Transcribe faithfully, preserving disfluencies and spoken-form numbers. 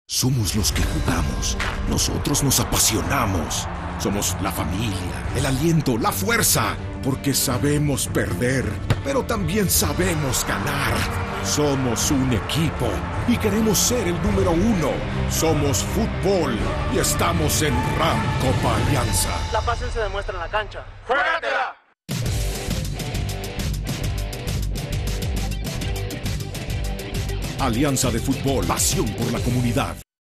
Somos los que jugamos. Nosotros nos apasionamos. Somos la familia, el aliento, la fuerza. Porque sabemos perder, pero también sabemos ganar. Somos un equipo y queremos ser el número uno. Somos fútbol y estamos en RAM Copa Alianza. La pasión se demuestra en la cancha. ¡Juégatela! Alianza de Fútbol, pasión por la comunidad.